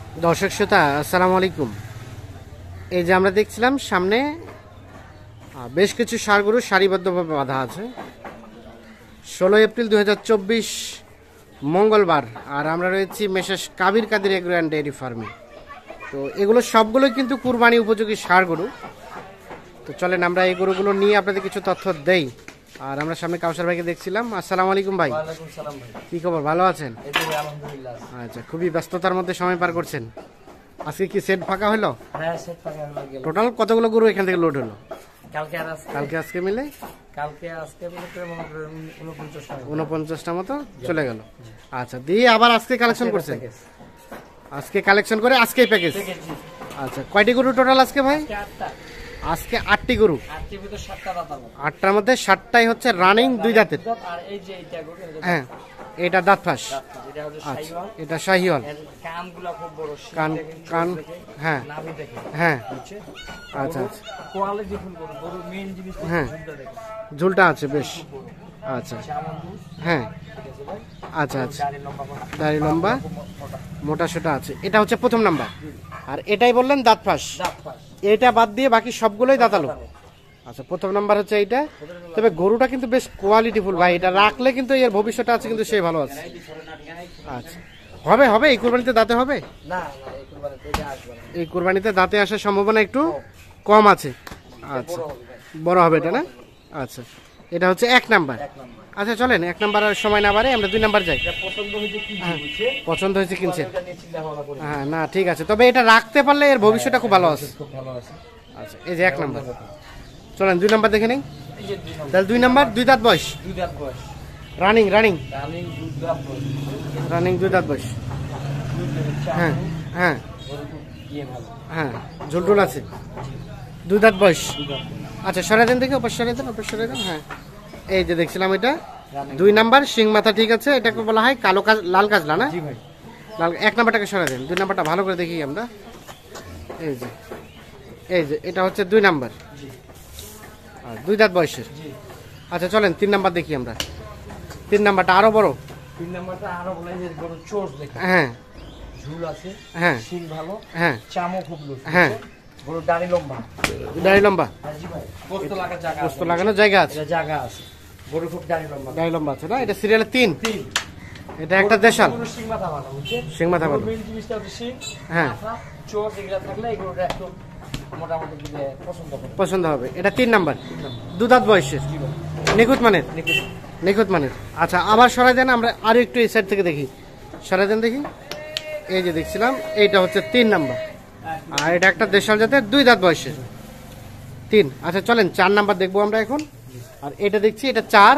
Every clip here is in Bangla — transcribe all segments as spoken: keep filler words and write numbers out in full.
দর্শক শ্রোতা আসসালামু আলাইকুম। এই যে আমরা দেখছিলাম সামনে বেশ কিছু ষাঁড় গরু সারিবদ্ধভাবে বাঁধা আছে। ষোলো এপ্রিল দুই হাজার চব্বিশ মঙ্গলবার, আর আমরা রয়েছি messrs Kabir Kader agro and dairy ফার্মে। তো এগুলো সবগুলোই কিন্তু কুরবানি উপযোগী ষাঁড় গরু। তো চলেন আমরা এই গরুগুলো নিয়ে আপনাদের কিছু তথ্য দেই। আর আমরা সামনে কাউসার ভাইকে দেখছিলাম। আসসালামু আলাইকুম ভাই। ওয়ালাইকুম সালাম ভাই। কি খবর, ভালো আছেন? এই তো আলহামদুলিল্লাহ। আচ্ছা, খুবই ব্যস্ততার মধ্যে সময় পার করছেন। আজকে কি সেট ফাঁকা হলো? হ্যাঁ, সেট ফাঁকা হয়ে গেল। টোটাল কতগুলো গরু এখান থেকে লোড হলো কালকে আর আজকে কালকে আজকে মিলে? কালকে আজকে মনে করে মনে করে উনপঞ্চাশটা উনপঞ্চাশটা মতো চলে গেল। আচ্ছা, দিয়ে আবার আজকে কালেকশন করছেন? আজকে কালেকশন করে আজকেই প্যাকেজ। আচ্ছা, কয়টি গরু টোটাল আজকে ভাই? আজকে আটটি গরু। আটটার মধ্যে সাতটাই হচ্ছে রানিং দুই দাঁতের। হ্যাঁ, এটা দাঁত ফাঁস। আচ্ছা, এটা শাহিওয়াল। কান কান হ্যাঁ হ্যাঁ আচ্ছা আচ্ছা হ্যাঁ, ঝুলটা আছে বেশ। আচ্ছা হ্যাঁ আচ্ছা আচ্ছা, দাড়ি লম্বা মোটা সোটা আছে। এটা হচ্ছে প্রথম নাম্বার। আর এটাই বললেন দাঁত ফাঁস। এটা বাদ দিয়ে বাকি সবগুলোই দাঁতালো। আচ্ছা, প্রথম নাম্বার হচ্ছে এইটা। তবে গরুটা কিন্তু বেশ কোয়ালিটিফুল ভাই। এটা রাখলে কিন্তু এর ভবিষ্যৎ আছে, কিন্তু সে ভালো আছে। আচ্ছা, হবে হবে এই কুরবানিতে দাঁতে হবে? এই কুরবানিতে দাঁতে আসার সম্ভাবনা একটু কম আছে। আচ্ছা, বড় হবে এটা না? আচ্ছা, এটা হচ্ছে এক নাম্বার। আচ্ছা চলেন, এক নাম্বার আর সময় না বাড়ে আমরা দুই নাম্বার যাই। পছন্দ হয়েছে কিনছেন? হ্যাঁ, না ঠিক আছে। তবে এটা রাখতে পারলে এর ভবিষ্যৎটা খুব ভালো আছে। আচ্ছা, এই যে এক নাম্বার। চলেন দুই নাম্বার দেখে নেই। তাহলে দুই নাম্বার দুই দাঁত বয়স। রানিং রানিং রানিং দুই দাঁত বয়স। হ্যাঁ হ্যাঁ হ্যাঁ, ঝুলটুল আছে। দুই দাঁত বয়স। আচ্ছা, সরাই দেন দেখে, ওপর সরাই দেন, ওপর সরাই দেন। হ্যাঁ, এই যে দেখছিলাম এটা দুই নাম্বার। শিং মাথা ঠিক আছে। এটাকে বলা হয় কালো কাজ, লাল কাজলা না? লাল। এক নাম্বারটাকে সরাই দেন, দুই নাম্বারটা ভালো করে দেখি আমরা। এই যে এই যে এটা হচ্ছে দুই নাম্বার, আর দুই দাঁত বয়সের। আচ্ছা চলেন তিন নাম্বার দেখি আমরা। তিন নাম্বারটা আরো বড়। তিন নাম্বারটা আরো বলে যে বড় চোর দেখে। হ্যাঁ, ঝুল আছে। হ্যাঁ, শিং ভালো। হ্যাঁ, চামও খুব লুজ। হ্যাঁ, বড় দাড়ি লম্বা। দাড়ি লম্বা। জি ভাই, গোস্ত লাগার জায়গা আছে। গোস্ত লাগানোর জায়গা আছে। এটা জায়গা আছে। বড় খুব দাড়ি লম্বা। দাড়ি লম্বা আছে না? এটা সিরিয়ালে তিন। তিন। এটা একটা দেশাল। বড় শিং মাথা ভালো, বুঝছেন? শিং মাথা ভালো। মেইন জিনিসটা হচ্ছে শিং। হ্যাঁ, মাথা, চোর এগুলা থাকলে এগুলোটা একটু মোটামুটি দিলে পছন্দ হবে। পছন্দ হবে। এটা তিন নাম্বার, দু দাঁত বয়সের, নিখুঁত মানের। নিখুঁত মানের। আচ্ছা, আবার সরাই দেন, আমরা আরো একটু এই সাইড থেকে দেখি। সরাই দেন দেখি। এই যে দেখছিলাম, এইটা হচ্ছে তিন নাম্বার। আর এটা একটা দেশাল জাতের, দুই দাঁত বয়সের, তিন। আচ্ছা চলেন চার নাম্বার দেখবো আমরা এখন। আর এটা দেখছি, এটা চার,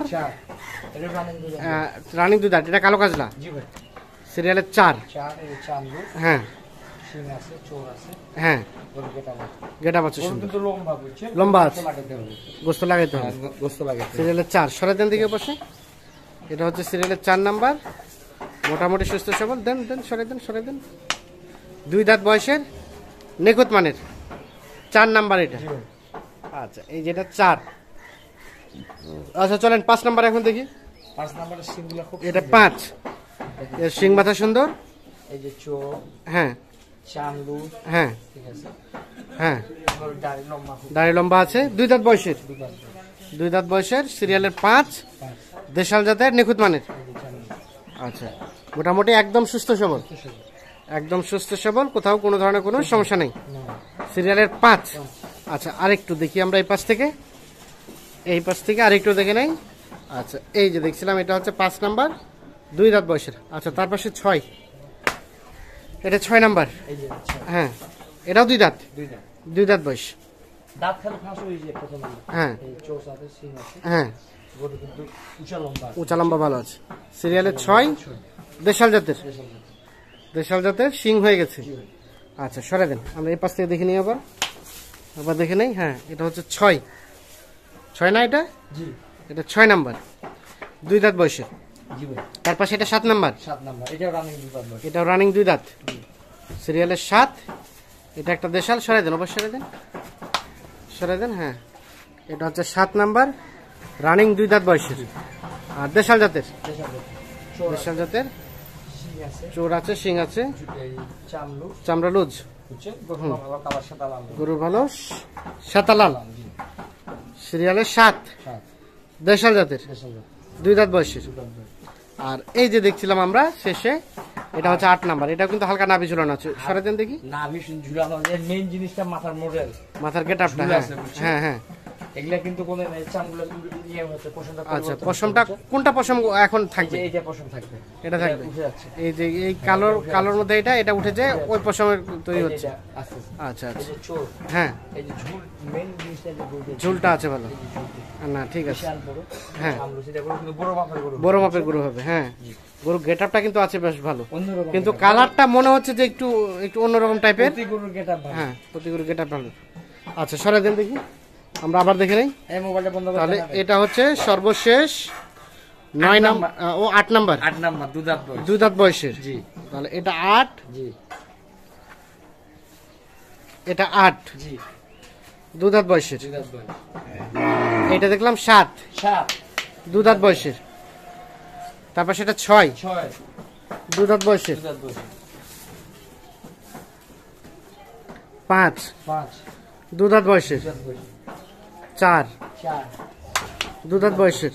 রানিং দুই দাঁত। এটা কালো কাজলা। সিরিয়ালের চার। হ্যাঁ হ্যাঁ, গেটা আছে, লম্বা আছে, গোস্ত লাগাইতে হবে। সিরিয়ালের চার। সরাই দেন দিকে বসে। এটা হচ্ছে সিরিয়ালের চার নাম্বার, মোটামুটি সুস্থ সবল। দেন দেন, সরাই দেন সরাই দেন। দুই দাঁত বয়সের, নিখুঁত মানের, চার নাম্বার এটা। আচ্ছা, এই যেটা চার। আচ্ছা চলেন পাঁচ নাম্বার এখন দেখি। পাঁচ নাম্বারের শিংগুলো খুব। এটা পাঁচ। এর শিং মাথা সুন্দর। এই যে চোখ। হ্যাঁ, চামড়ু। হ্যাঁ ঠিক আছে। হ্যাঁ, দাড়ি লম্বা। দাড়ি লম্বা আছে। দুই দাঁত বয়সের, দুই দাঁত বয়সের, সিরিয়ালের পাঁচ, দেশাল জাতের, নিখুঁত মানের। আচ্ছা, মোটামুটি একদম সুস্থ সবল, একদম সুস্থ সবল, কোথাও কোনো ধরনের কোনো সমস্যা নেই। সিরিয়ালের পাঁচ। আচ্ছা, আরেকটু দেখি আমরা এই পাশ থেকে, এই পাশ থেকে আরেকটু দেখে নেই। আচ্ছা, এই যে দেখছিলাম, এটা হচ্ছে পাঁচ নাম্বার, দুই দাঁত বয়সের। আচ্ছা, তার পাশে ছয়, এটা ছয় নাম্বার। হ্যাঁ, এটাও দুই দাঁত, দুই দাঁত বয়স। দাঁত খালি ফাঁস হয়ে যায় প্রথম। হ্যাঁ এই চোষ আছে, শিং আছে। হ্যাঁ, গরু কিন্তু উঁচা লম্বা, উঁচা লম্বা ভালো আছে। সিরিয়ালের ছয়, দেশাল জাতের, দেশাল জাতের, শিং হয়ে গেছে। আচ্ছা, সরে দেন, আমরা এই পাশ থেকে দেখে নিই আবার, আবার দেখে নেই। হ্যাঁ, এটা হচ্ছে ছয়, ছয় না এটা? জি, এটা ছয় নাম্বার, দুই দাঁত বয়সের। জি ভাই। তার পাশে এটা সাত নাম্বার, সাত নাম্বার। এটাও রানিং দুই দাঁত বয়স। এটাও রানিং দুই দাঁত, সিরিয়ালের সাত। এটা একটা দেশাল। সরাই দেন, অবশ্যই সরাই দেন, সরাই দেন। হ্যাঁ, এটা হচ্ছে সাত নাম্বার, রানিং দুই দাঁত বয়সের, আর দেশাল জাতের, দেশাল জাতের। আছে, চোর আছে, শিং আছে, এই চামড়ু চামড়া লুজ, হচ্ছে গরু ভালো কালার সাদা লাল। গরু ভালো সাতালাল, জি সিরিয়ালের সাত, সাত দেশাল জাতের, দেশাল জাত, দুই দাঁত বয়সের। দুধ আসবে। আর এই যে দেখছিলাম আমরা শেষে, এটা হচ্ছে আট নাম্বার, এটা কিন্তু হালকা নাভি ঝুলানো আছে, সরে দেন দেখি না ভীষণ ঝুলানো, এর মেইন জিনিসটা মাথার মডেল, মাথার গেট আপটা। ঝুলা হ্যাঁ আছে, বুঝছেন? হ্যাঁ হ্যাঁ এগুলা কিন্তু কোনো চামগুলো ইয়ে হচ্ছে পশমটা আচ্ছা, পরিবর্তন পশমটা হচ্ছে। কোনটা পশম এখন এই থাকবে? যে এইটা পশম থাকবে, এটা থাকবে, উঠে যাচ্ছে, এই যে এই কালোর কালোর মধ্যে এটা এটা উঠেছে, ওই পশমের তৈরি এই যে হচ্ছে। এটা আস্তে আস্তে। আচ্ছা এই আচ্ছা যে চোর, হ্যাঁ, এই যে ঝুল, মেইন জিনিসটা যে ঝুলটা, ঝুলটা আছে ভালো, এই যে ঝুলটা। না ঠিক আছে, বিশাল বড়, হ্যাঁ। চামড়া সেটা বড়, কিন্তু বড় মাপের গরু। বড় মাপের গরু হবে। হ্যাঁ, গরু গেট আপটা কিন্তু আছে বেশ ভালো, অন্যরকম কিন্তু একটা কালারটা মনে হচ্ছে যে একটু একটু অন্যরকম টাইপের। প্রতি গরুর গেটআপ ভালো। হ্যাঁ, প্রতি গরু গেট আপ ভালো। আচ্ছা, সরে দেন দেখি, আমরা আবার দেখে নেই। এই মোবাইলটা বন্ধ করে তাহলে দেন। এটা হচ্ছে সর্বশেষ নয় নাম্বার, ও আট নাম্বার, আট নাম্বার দুধাত বয়স। দুই দাঁত বয়সের। জি তাহলে এটা আট, জি এটা আট, জি দুই দাঁত বয়সের। দুধাত বয়স। এটা দেখলাম সাত, সাত দুই দাঁত বয়সের। তারপর সেটা ছয়, ছয় দুই দাঁত বয়সের। দুধাত বয়স। পাঁচ, পাঁচ দুই দাঁত বয়সের। দুধাত বয়স। চার, চার দুই দাঁত বয়সের।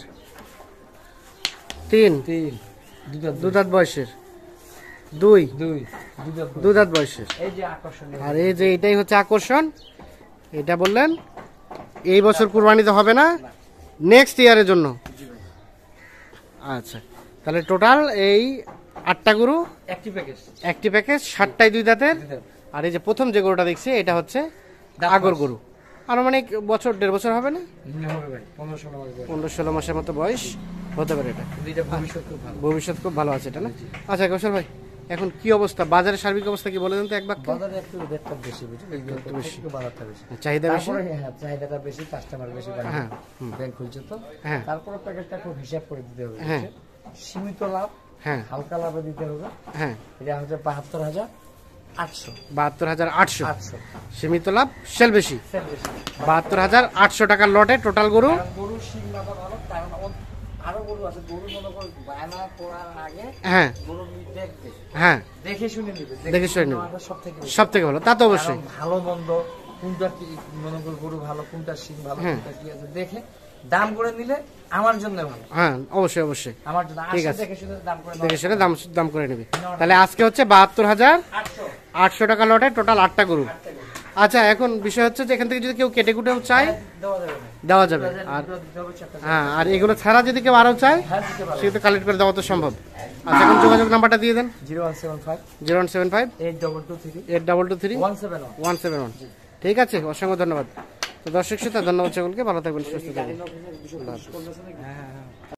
তিন, তিন দুধাত দুই দাঁত বয়সের। দুই, দুই দুধাত বয়স। দুই দাঁত বয়সের। এই যে আকর্ষণীয়, আর এই যে এটাই হচ্ছে আকর্ষণ, এটা বললেন এই বছর কুরবানিতে হবে না, নেক্সট ইয়ারের জন্য। আচ্ছা, তাহলে টোটাল এই আটটা গরু, একটি প্যাকেজ একটি প্যাকেজ, ষাটটাই দুই দাঁতের। দুধাত। আর এই যে প্রথম যে গরুটা দেখছি, এটা হচ্ছে দাঁত আগর মাস। গরু, আনুমানিক বছর দেড় বছর হবে না, মনে হবে ভাই পনেরো ষোলো মাস বয়স। পনেরো ষোলো মাসের মতো বয়স হতে পারে এটা। কিন্তু এটা ভবিষ্যৎ খুব ভালো। ভবিষ্যৎ খুব ভালো আছে এটা না? আচ্ছা কৌশল ভাই, এখন কি অবস্থা, বাজারের সার্বিক অবস্থা কি বলে দেন তো এক বাক্যে? বাজারে একটু রেটটা বেশি, বুঝলি, একটু বেশি, একটু বাজারটা বেশি, চাহিদা বেশি? তারপরে হ্যাঁ চাহিদাটা বেশি, কাস্টমার বেশি, হ্যাঁ, হুম। ব্যাংক খুলছে তো, হ্যাঁ। তারপরে প্যাকেজটা খুব হিসাব করে দিতে হবে, হ্যাঁ। বুঝছেন? সীমিত লাভ, হ্যাঁ হালকা লাভে দিতে হবে। হ্যাঁ, এটা হচ্ছে বাহাত্তর হাজার আটশো বাহাত্তর হাজার আটশো, আটশো সীমিত লাভ, সেল বেশি। সেল বেশি। বাহাত্তর হাজার আটশো টাকার লটে টোটাল গরু। কারণ গরুর শিং মাথা ভালো, কারণ আমার- আরো গরু আছে, গরু মনে করো বায়না করার আগে হ্যাঁ গরু দেখবে, হ্যাঁ, দেখে শুনে নিবে, দেখে শুনে নিবে। সব থেকে বেশি। সব থেকে ভালো, তা তো অবশ্যই। কারণ ভালো মন্দ কোনটা কি মনে করো গরু ভালো, কোনটা শিং ভালো, হ্যাঁ। কোনটা কি আছে দেখে দাম করে নিলে আমার জন্য ভালো, হ্যাঁ অবশ্যই অবশ্যই, আমার জন্য ঠিক আসে আছে। দেখে শুনে দাম করে দেখে সেটা দাম দাম করে নেবে। তাহলে আজকে হচ্ছে বাহাত্তর হাজার আটশো আটশো টাকা লটে টোটাল আটটা গরু। আচ্ছা, এখন বিষয় হচ্ছে যে এখান থেকে যদি কেউ কেটে কুটেও চায় দেওয়া যাবে না, দেওয়া যাবে। আর দিতে হবে চারটা। হ্যাঁ, আর এগুলো ছাড়া যদি কেউ আরও চায় হ্যাঁ দিতে পারবে। সেগুলো কালেক্ট করে দেওয়া তো সম্ভব। আচ্ছা, এখন যোগাযোগ নাম্বারটা দিয়ে দেন। Zero one seven five zero one seven five eight double two three eight double two three one seven one. One seven one. ঠিক আছে, অসংখ্য ধন্যবাদ। তো দর্শক শ্রোতা, ধন্যবাদ সকলকে, ভালো থাকবেন, সুস্থ থাকবেন। হ্যাঁ হ্যাঁ